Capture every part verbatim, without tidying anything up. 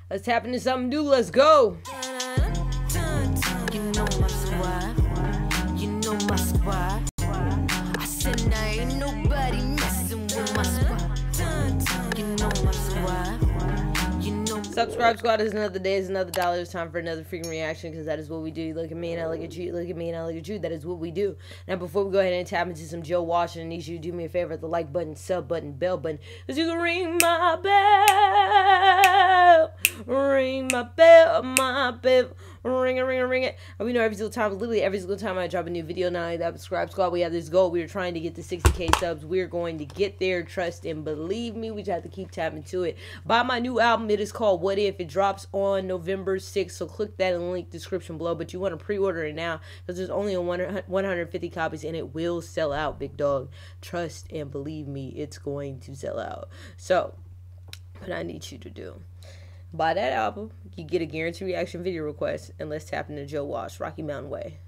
Let's tap into something new. Let's go. You know my squad. You know my squad. I said now ain't nobody messing with my squad. You know my squad. You know. Subscribe squad is another day, is another dollar. It's time for another freaking reaction, because that is what we do. You look at me and I look at you. You look at me and I look at you. That is what we do. Now, before we go ahead and tap into some Joe Walsh, I need you to do me a favor: the like button, sub button, bell button, because you can ring my bell, ring my bell, my bell. Ring it, ring it, ring it. And we know every single time, literally every single time I drop a new video, not only that, but Subscribe Squad, we have this goal. We are trying to get to sixty K subs. We're going to get there. Trust and believe me. We just have to keep tapping to it. Buy my new album. It is called What If. It drops on November sixth. So click that in the link description below. But you want to pre-order it now, because there's only a one hundred fifty copies and it will sell out, big dog. Trust and believe me, it's going to sell out. So what I need you to do: buy that album, you get a guaranteed reaction video request, and let's tap into Joe Walsh, Rocky Mountain Way.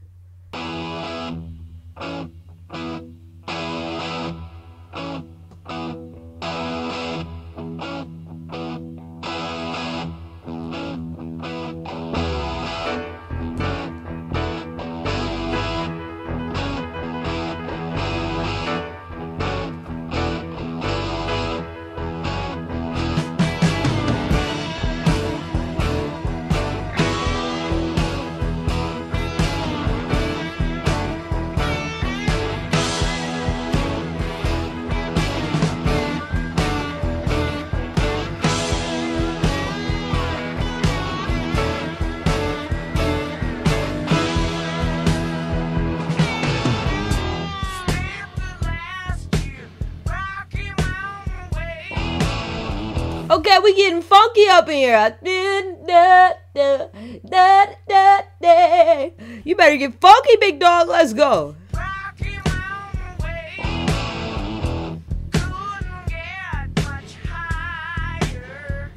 Okay, we getting funky up in here. Da, da, da, da, da. You better get funky, big dog. Let's go. Rocky Mountain Way. Couldn't get much higher.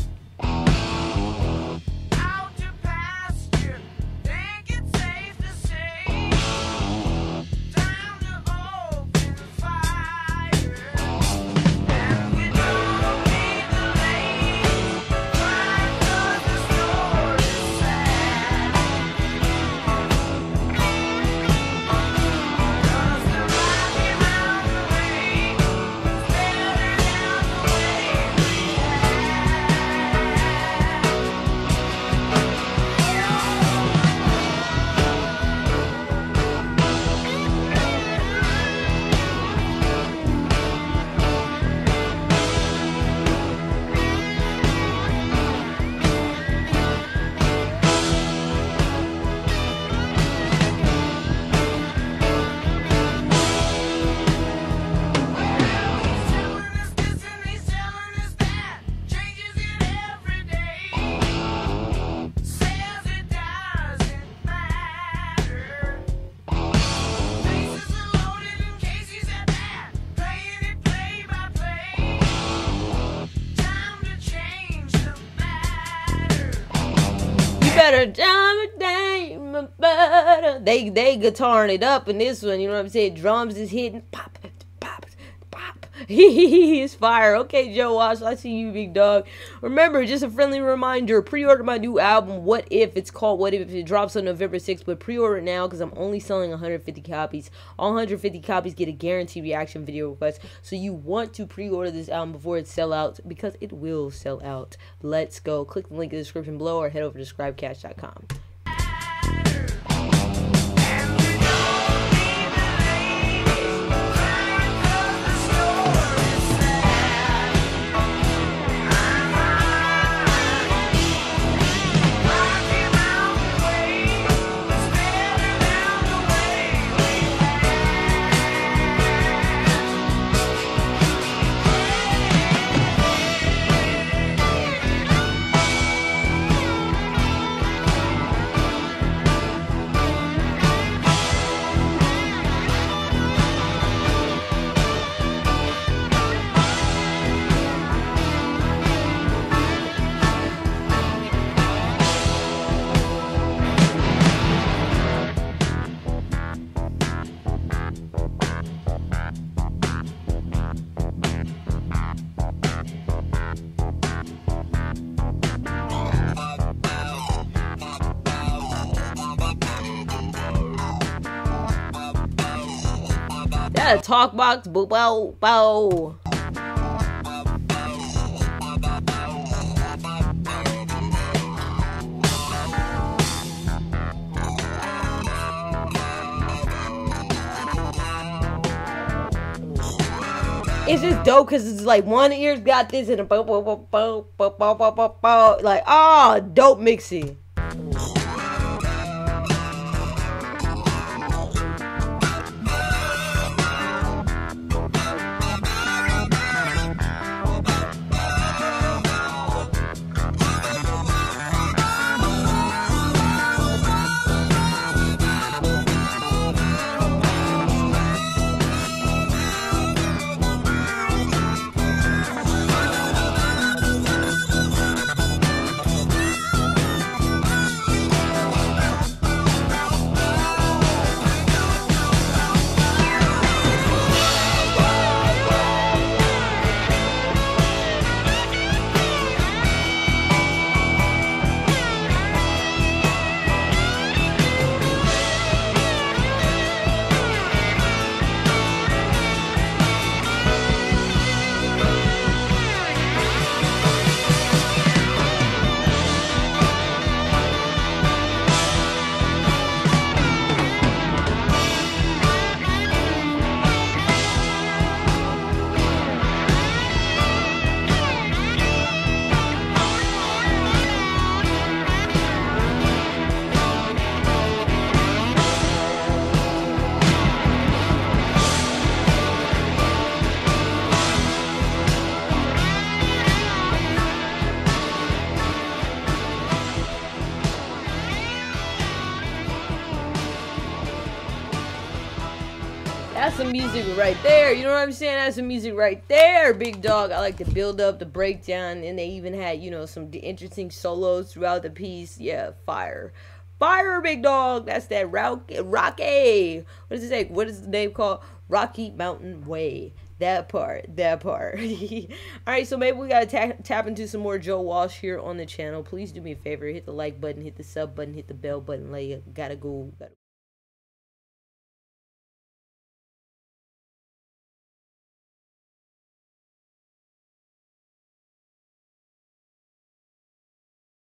Out to pasture. Think it's safe to say. Time to open fire. And we don't need the ladies. Cry 'cause the story's sad. 'Cause the Rocky Mountain Way is better than the way we He's telling us this and he's telling us that. Changes it every day. Says it doesn't matter. Bases are loaded in case he's at that. Playing it play by play. Time to change the matter. You better jam it down, better. They they guitaring it up in this one. You know what I'm saying? Drums is hitting, pop, pop, pop. He's fire. Okay, Joe Walsh, I see you, big dog. Remember, just a friendly reminder: pre-order my new album, What If. It's called What If. It drops on November sixth, but pre-order it now, because I'm only selling one hundred fifty copies. All one hundred fifty copies get a guaranteed reaction video request. So you want to pre-order this album before it sells out, because it will sell out. Let's go. Click the link in the description below, or head over to Scribe Cash dot com. that a talk box? Bow, bow, bow. It's just dope because it's like one ear's got this and a bow, bow, bow, bow, bow, bow, bow, bow, bow. Like, ah, oh, dope mixing. That's some music right there. You know what I'm saying? That's some music right there, big dog. I like the build up, the breakdown, and they even had, you know, some interesting solos throughout the piece. Yeah, fire. Fire, big dog. That's that Rocky. Rocky. What does it say? What is the name called? Rocky Mountain Way. That part. That part. Alright, so maybe we gotta ta tap into some more Joe Walsh here on the channel. Please do me a favor. Hit the like button, hit the sub button, hit the bell button. Like, gotta go. Gotta